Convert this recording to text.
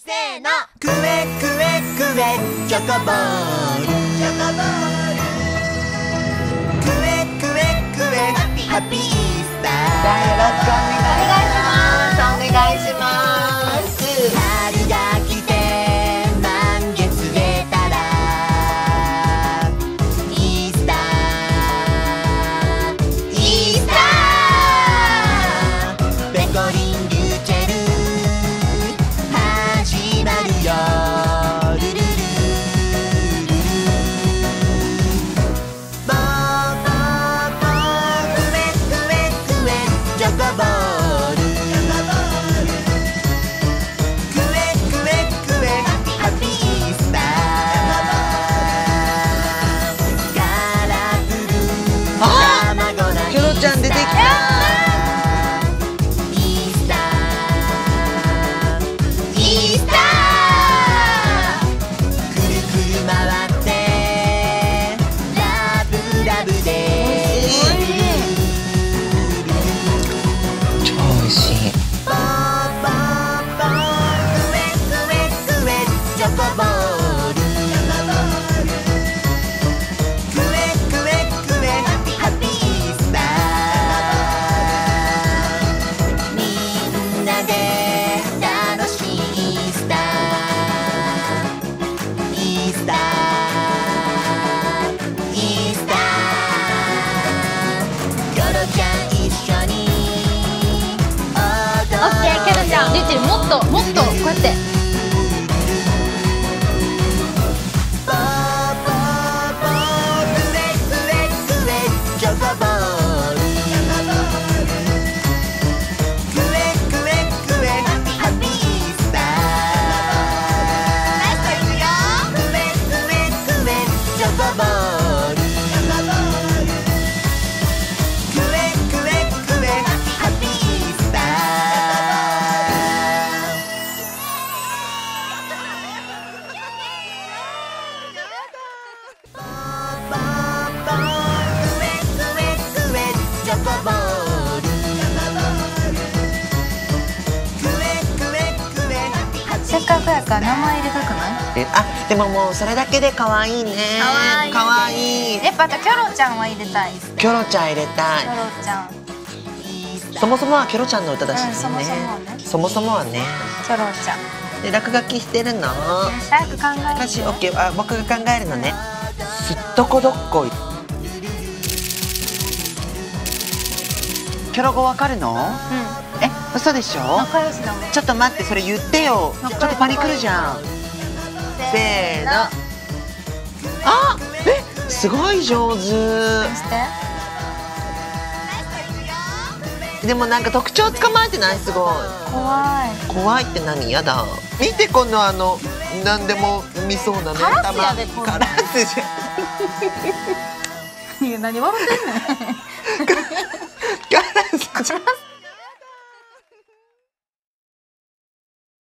せーの、くえくえくえチョコボール、チョコボール、くえくえくえハッピーイースター。よろしくお願いします。お願いします。春が来て満月出たらイースター、イースター、ペコリンリューチェル始まるよ、ルルルルルル、ボーボーボー、くえくえくえチョコボール、くえくえくえハッピーイースター、カラフル卵のキョロちゃん出てきた。 イースター、イースター、くるくる回ってラブラブで超美味しい。 ボーボーボー、くえくえくえチョコボール、くえくえくえハッピーイースター、みんなで楽しいイースター、イースター、イースター、キョロちゃん一緒にオッケー、キョロちゃん、リュウチェルもっともっとこうやって。 ボーボーボー、くえくえくえチョコボール、くえくえくえハッピーイースター、ラストいくよ、くえくえくえチョコボール、くえくえくえハッピーイースター。ボーボーボー、くえくえくえチョコボール、くえくえくえハッピーイースター。 せっかくやから名前入れたくない？ あ、でももうそれだけで可愛いね。可愛い。 やっぱあとキョロちゃんは入れたい。 キョロちゃん入れたいキ。ョロちゃん、 そもそもはキョロちゃんの歌だしね。 うんそもそもはねそもそもはね。 キョロちゃん。 で落書きしてるの。 早く考えて。 歌詞オッケー。あ、僕が考えるのね。すっとこどっこい。キョロ語わかるの？え、嘘でしょ？ 仲良しだもん。 ちょっと待って、それ言ってよ。ちょっとパニクるじゃん。せーの。あ、すごい上手。 してでもなんか特徴捕まえてない？すごい。 怖い。 怖いって何？やだ。見てこのなんでも見そうなね。 カラスやでこんなんカラスじゃん。 いや何笑ってんねん。